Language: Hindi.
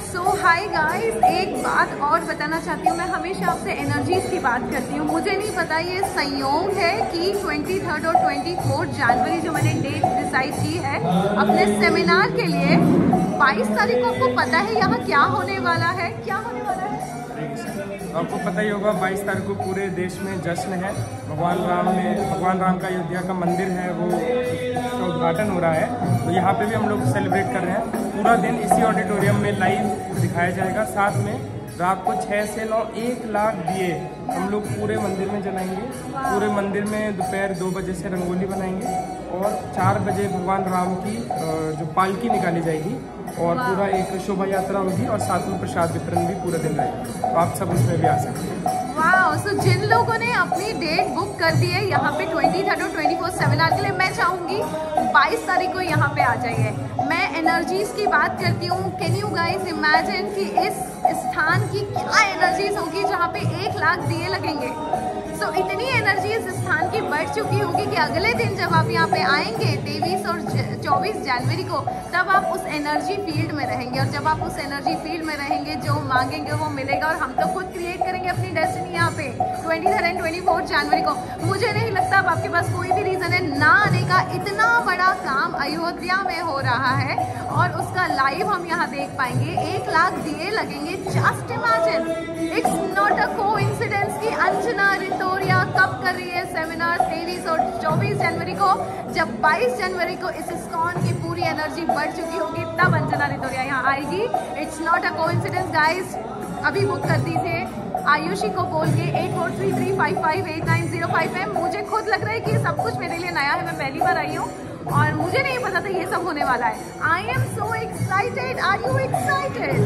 सो हाय गाइस, एक बात और बताना चाहती हूँ। मैं हमेशा आपसे एनर्जीज की बात करती हूँ। मुझे नहीं पता ये संयोग है कि 23 और 24 जनवरी जो मैंने डेट डिसाइड की है अपने सेमिनार के लिए, 22 तारीख को आपको पता है यहाँ क्या होने वाला है? क्या होने वाला है आपको पता ही होगा। 22 तारीख को पूरे देश में जश्न है। भगवान राम का अयोध्या का मंदिर है, वो उसका उद्घाटन हो रहा है। तो यहाँ पे भी हम लोग सेलिब्रेट कर रहे हैं। पूरा दिन इसी ऑडिटोरियम में लाइव दिखाया जाएगा। साथ में रात को 6 से 9 1 लाख दिए हम लोग पूरे मंदिर में जलाएंगे। पूरे मंदिर में दोपहर 2 बजे से रंगोली बनाएंगे और 4 बजे भगवान राम की जो पालकी निकाली जाएगी और पूरा एक शोभा यात्रा होगी और साथ में प्रसाद वितरण भी पूरे दिन रहेगा। तो आप सब उसमें भी आ सकते हैं। वाह! सो जिन लोगों ने अपनी डेट बुक कर दी है यहाँ पे 23 और 24 सेमिनार के लिए, मैं चाहूँगी 22 तारीख को यहाँ पे आ जाइए। मैं एनर्जीज की बात करती हूँ। कैन यू गाइज इमेजिन कि इस स्थान की क्या एनर्जीज होगी जहाँ पे 1 लाख दिए लगेंगे। सो इतनी एनर्जी इस स्थान की बढ़ चुकी होगी कि अगले दिन जब आप यहाँ पे आएंगे 23 और 24 जनवरी को, तब आप उस एनर्जी फील्ड में रहेंगे। और जब आप उस एनर्जी फील्ड में रहेंगे, जो मांगेंगे वो मिलेगा। और हम तो खुद क्रिएट करेंगे अपनी डेस्टिनी यहाँ पे 23 और 24 जनवरी को। मुझे नहीं लगता अब आपके पास कोई भी रीज़न है ना आने का। इतना बड़ा काम अयोध्या में हो रहा है और उसका लाइव हम यहाँ देख पाएंगे। 1 लाख दिए लगेंगे। Just imagine, it's not a coincidence कि अंजना रितोरिया कब कर रही है सेमिनार 23 और 24 जनवरी को। जब 22 जनवरी को इस इस्कॉन की पूरी एनर्जी बढ़ चुकी होगी, तब अंजना रितोरिया यहाँ आएगी। It's not a coincidence guys. अभी बुक कर दीजिए आयुषी को बोल के 8433558905 में। मुझे खुद लग रहा है कि सब कुछ मेरे लिए नया है। मैं पहली बार आई हूँ और मुझे नहीं पता था ये सब होने वाला है। I am so excited. Are you excited?